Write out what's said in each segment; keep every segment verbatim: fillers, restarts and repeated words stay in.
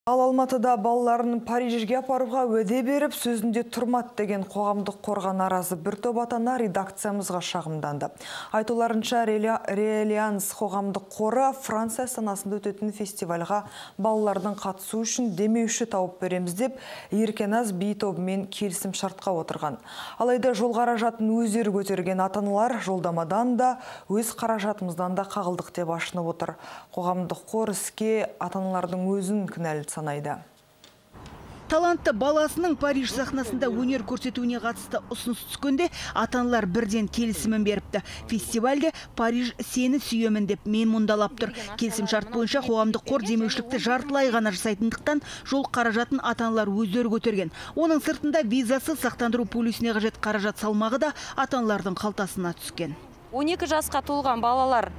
Ал Алматыда балаларын Парижге апаруға өде беріп, сөзінде тұрмат деген қоғамдық қорға наразы бір топ ата-ана редакциямызға шағымданды. Айтуларынша Релианс қоғамдық қоры Франция астанасында өтетін фестивальға балалардың қатысу үшін демеуші тауып береміз деп, Еркеназ би тобымен келісім шартқа отырған. Алайда жол қаражатын өздері көтерген ата-аналар жолдамадан да, өз қаражатымыздан да қағылдық деп ашынып отыр. Қоғамдық қор іске ата-аналардың өзін кінәлі санайды. Талантты баласының Париж сахнасында өнер көрсетуіне қатысты ұсыныс түскенде ата-аналар бірден келісімін беріпті. Фестивальде Париж сені сүйемін деп мен мұндалап тұр. Келісім шарт бойынша қоғамдық қор демеушілікті жартылай ғана жасайтындықтан жол қаражатын ата-аналар өздері көтерген. Оның сыртында визасы сақтандыру полисіне қажет қаражат салмағы да ата-аналардың қалтасына түскен. он екі жасқа толған балалар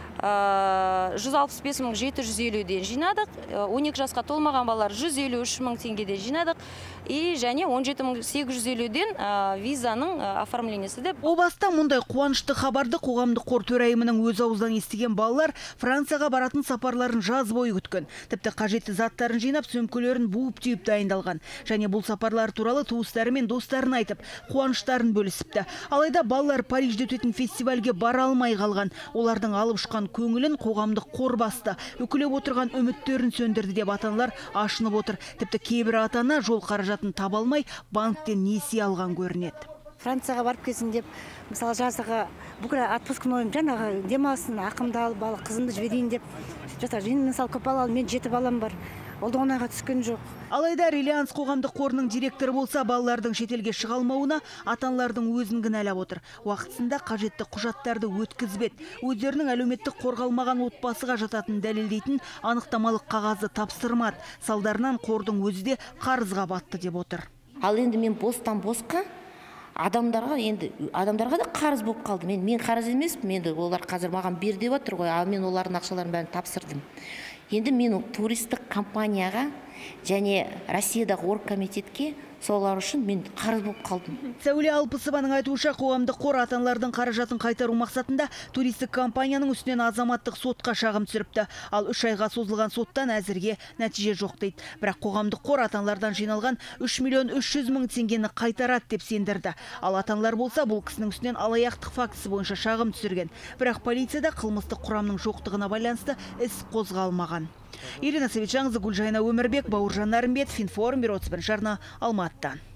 жүз алпыс бес мың жеті жүз елуден жинадық, он екі жасқа толмаған балалар жүз елу үш мың теңгеден жинадық, и және он жеті мың сегіз жүз елуден визаның оформлениясы деп. О баста мұндай қуанышты хабарды қоғамдық қор төрайымының өз аузынан естіген балалар Францияға баратын сапарларын жаз бойы күткен. Тіпті қажетті заттарын жинап, сөмкелерін буып-түйіп дайындалған. Және бұл сапарлар туралы туыстары мен достарын айтып, қуаныштарын бөлісіпті. Алайда балалар Парижде өтетін фестивальге бара алмай қалған. Олардың алып ұшқан көңілін қоғамдық қор басты. Үкілеп отырған үміттерін сөндірді деп ата-аналар ашынып отыр. Тіпті кейбір ата-ана жол қаражатын таба алмай банктен несие алған көрінеді. Францияға барып келсін деп, мысалы жазға бүкіл отпускын ойым жаңағы демалсын, ақымды алып, бала қызымды жіберейін деп. Жата, мен мысалы көп балалы, мен жеті балам бар. Ол да оңайға түскен жоқ. Алайда Релианс қоғамдық қорының директоры болса, балалардың шетелге шыға алмауына ата-аналардың өзін кінәлап отыр. Уақытысында қажетті құжаттарды өткізбет. Өздерінің әлеуметтік қорғалмаған отбасыға жататын дәлелдейтін анықтамалық қағазы тапсырмады. Салдарынан қордың өзі де қарызға батты деп отыр. Ал енді мен бостан босқа адамдарға енді адамдарға да қарыз болып қалды. Мен мен қарыз емеспін, енді олар қазір маған бер деп отыр ғой, ал мен олардың ақшаларын бәрін тапсырдым. Енді мен туристік компанияға және Россиядағы оргкомитетке солар үшін мен қарыз болып қалдым. Сәуле Алпысованың айтуынша, қоғамдық қор ата-аналардың қаражатын қайтару мақсатында туристік компанияның үстінен азаматтық сотқа шағым түсіріпті. Ал үш айға созылған соттан әзірге нәтиже жоқ дейді. Бірақ қоғамдық қор ата-аналардан жиналған үш миллион үш жүз мың теңгені қайтарады деп сендірді. Ал ата-аналар болса, бұл кісінің үстінен алаяқтық фактісі бойынша шағым түсірген. Бірақ полицияда қылмыстық құрамның жоқтығына байланысты іс қозғалмаған. Ирина Савичаңызы, Гүлжайна Өмірбек, Бауыржан Нарымбетов, Информ, Бюро Цыбын жарна, Алматыдан.